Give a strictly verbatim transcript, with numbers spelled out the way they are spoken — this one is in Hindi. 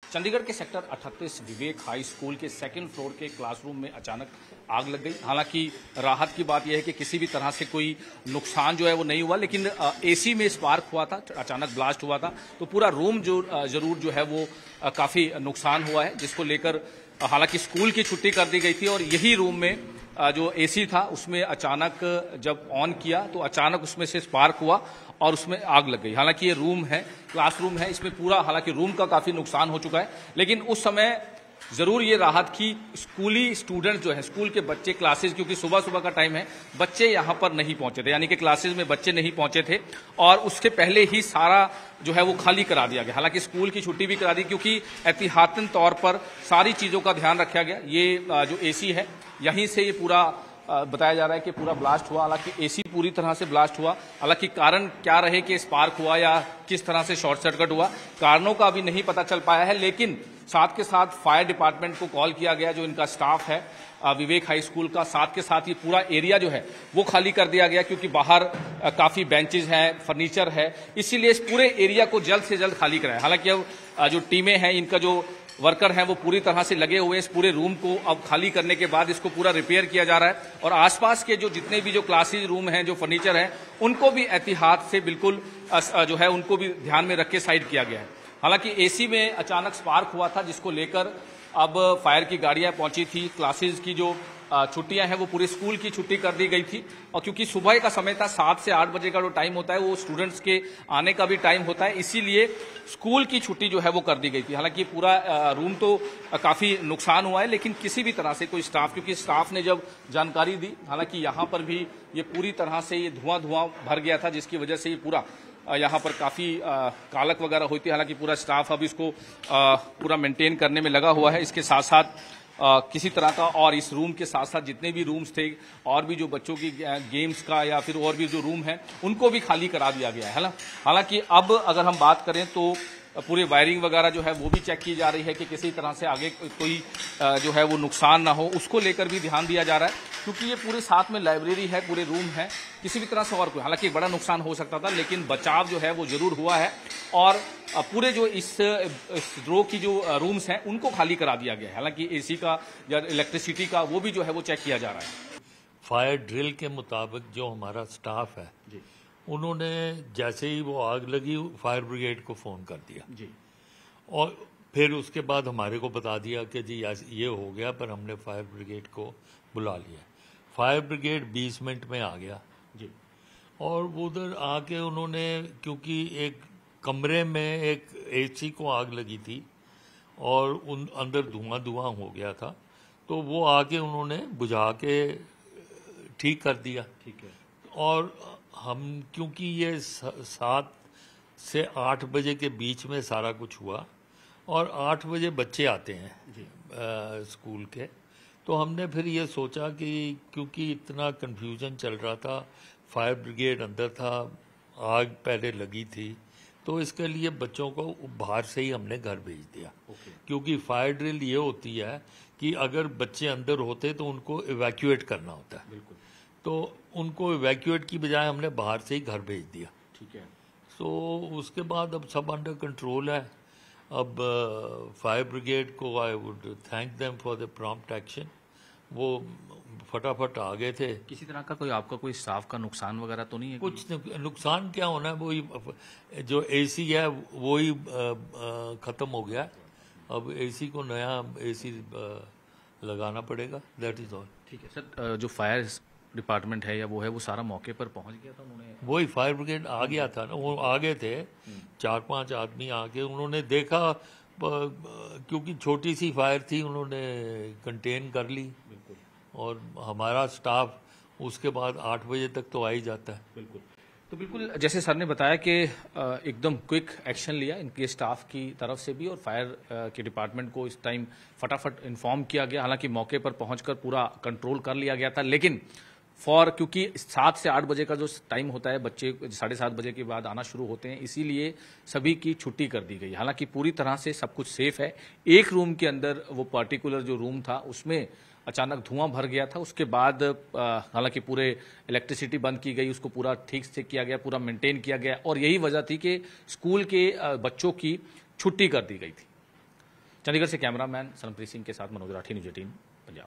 चंडीगढ़ के सेक्टर अड़तीस विवेक हाई स्कूल के सेकंड फ्लोर के क्लासरूम में अचानक आग लग गई। हालांकि राहत की बात यह है कि किसी भी तरह से कोई नुकसान जो है वो नहीं हुआ, लेकिन एसी में स्पार्क हुआ था, अचानक ब्लास्ट हुआ था, तो पूरा रूम जो जरूर जो है वो काफी नुकसान हुआ है, जिसको लेकर हालांकि स्कूल की छुट्टी कर दी गई थी। और यही रूम में जो एसी था उसमें अचानक जब ऑन किया तो अचानक उसमें से स्पार्क हुआ और उसमें आग लग गई। हालांकि ये रूम है, क्लासरूम है, इसमें पूरा हालांकि रूम का काफी नुकसान हो चुका है, लेकिन उस समय जरूर ये राहत की स्कूली स्टूडेंट जो है, स्कूल के बच्चे क्लासेस, क्योंकि सुबह सुबह का टाइम है, बच्चे यहां पर नहीं पहुंचे थे, यानी कि क्लासेस में बच्चे नहीं पहुंचे थे और उसके पहले ही सारा जो है वो खाली करा दिया गया। हालांकि स्कूल की छुट्टी भी करा दी क्योंकि एहतियातन तौर पर सारी चीजों का ध्यान रखा गया। ये जो एसी है यहीं से ये पूरा बताया जा रहा है कि पूरा ब्लास्ट हुआ। हालांकि एसी पूरी तरह से ब्लास्ट हुआ, हालांकि कारण क्या रहे कि स्पार्क हुआ या किस तरह से शॉर्ट सर्किट हुआ, कारणों का अभी नहीं पता चल पाया है। लेकिन साथ के साथ फायर डिपार्टमेंट को कॉल किया गया, जो इनका स्टाफ है विवेक हाई स्कूल का, साथ के साथ ये पूरा एरिया जो है वो खाली कर दिया गया, क्योंकि बाहर काफी बेंचेस हैं, फर्नीचर है, इसीलिए इस पूरे एरिया को जल्द से जल्द खाली कराया। हालांकि अब जो टीमें हैं, इनका जो वर्कर हैं वो पूरी तरह से लगे हुए, इस पूरे रूम को अब खाली करने के बाद इसको पूरा रिपेयर किया जा रहा है और आसपास के जो जितने भी जो क्लासेज रूम हैं, जो फर्नीचर है, उनको भी एहतियात से बिल्कुल जो है उनको भी ध्यान में रख के साइड किया गया है। हालांकि एसी में अचानक स्पार्क हुआ था, जिसको लेकर अब फायर की गाड़ियां पहुंची थी। क्लासेज की जो छुट्टियां हैं वो पूरे स्कूल की छुट्टी कर दी गई थी, और क्योंकि सुबह का समय था, सात से आठ बजे का जो टाइम होता है वो स्टूडेंट्स के आने का भी टाइम होता है, इसीलिए स्कूल की छुट्टी जो है वो कर दी गई थी। हालांकि पूरा रूम तो काफी नुकसान हुआ है, लेकिन किसी भी तरह से कोई स्टाफ, क्योंकि स्टाफ ने जब जानकारी दी, हालांकि यहाँ पर भी ये पूरी तरह से ये धुआं धुआं भर गया था, जिसकी वजह से ये पूरा यहाँ पर काफी कालक वगैरह हुई थी। हालांकि पूरा स्टाफ अब इसको आ, पूरा मेंटेन करने में लगा हुआ है। इसके साथ साथ आ, किसी तरह का, और इस रूम के साथ साथ जितने भी रूम्स थे और भी जो बच्चों की गेम्स का या फिर और भी जो रूम है उनको भी खाली करा दिया गया है ना। हालांकि अब अगर हम बात करें तो पूरे वायरिंग वगैरह जो है वो भी चेक की जा रही है कि किसी तरह से आगे कोई जो है वो नुकसान ना हो, उसको लेकर भी ध्यान दिया जा रहा है, क्योंकि ये पूरे साथ में लाइब्रेरी है, पूरे रूम है, किसी भी तरह से और कोई, हालांकि बड़ा नुकसान हो सकता था, लेकिन बचाव जो है वो जरूर हुआ है और पूरे जो इस रो की जो रूम्स हैं उनको खाली करा दिया गया है। हालांकि एसी का या इलेक्ट्रिसिटी का वो भी जो है वो चेक किया जा रहा है। फायर ड्रिल के मुताबिक जो हमारा स्टाफ है जी, उन्होंने जैसे ही वो आग लगी फायर ब्रिगेड को फ़ोन कर दिया जी, और फिर उसके बाद हमारे को बता दिया कि जी ये हो गया, पर हमने फायर ब्रिगेड को बुला लिया। फायर ब्रिगेड बीस मिनट में आ गया जी, और उधर आके उन्होंने, क्योंकि एक कमरे में एक एसी को आग लगी थी और उन अंदर धुआं धुआं हो गया था, तो वो आके उन्होंने बुझा के ठीक कर दिया। ठीक है। और हम, क्योंकि ये सात से आठ बजे के बीच में सारा कुछ हुआ और आठ बजे बच्चे आते हैं आ, स्कूल के, तो हमने फिर ये सोचा कि क्योंकि इतना कन्फ्यूजन चल रहा था, फायर ब्रिगेड अंदर था, आग पहले लगी थी, तो इसके लिए बच्चों को बाहर से ही हमने घर भेज दिया। क्योंकि फायर ड्रिल ये होती है कि अगर बच्चे अंदर होते तो उनको इवैक्यूएट करना होता है, बिल्कुल, तो उनको इवैक्यूएट की बजाय हमने बाहर से ही घर भेज दिया। ठीक है। तो उसके बाद अब सब अंडर कंट्रोल है। अब फायर ब्रिगेड को I would thank them for the prompt action, वो फटाफट आ गए थे। किसी तरह का कोई आपका कोई स्टाफ का नुकसान वगैरह तो नहीं है? कुछ नुकसान क्या होना है, वही जो एसी है वही ख़त्म हो गया, अब एसी को नया एसी लगाना पड़ेगा, दैट इज़ ऑल। ठीक है सर, जो फायर डिपार्टमेंट है या वो है, वो सारा मौके पर पहुंच गया था? उन्होंने, वही फायर ब्रिगेड आ गया था ना, वो आ गए थे, चार पांच आदमी आके उन्होंने देखा, क्योंकि छोटी सी फायर थी, उन्होंने कंटेन कर ली। बिल्कुल। और हमारा स्टाफ उसके बाद आठ बजे तक तो आ ही जाता है। बिल्कुल। तो बिल्कुल जैसे सर ने बताया कि एकदम क्विक एक्शन लिया इनके स्टाफ की तरफ से भी, और फायर के डिपार्टमेंट को इस टाइम फटाफट इन्फॉर्म किया गया। हालांकि मौके पर पहुंचकर पूरा कंट्रोल कर लिया गया था, लेकिन फॉर क्योंकि सात से आठ बजे का जो टाइम होता है, बच्चे साढ़े सात बजे के बाद आना शुरू होते हैं, इसीलिए सभी की छुट्टी कर दी गई। हालांकि पूरी तरह से सब कुछ सेफ है। एक रूम के अंदर, वो पर्टिकुलर जो रूम था, उसमें अचानक धुआं भर गया था। उसके बाद हालांकि पूरे इलेक्ट्रिसिटी बंद की गई, उसको पूरा ठीक से किया गया, पूरा मेंटेन किया गया, और यही वजह थी कि स्कूल के बच्चों की छुट्टी कर दी गई थी। चंडीगढ़ से कैमरामैन सनमप्रीत सिंह के साथ मनोज राठी, न्यूज़ एटीन पंजाब।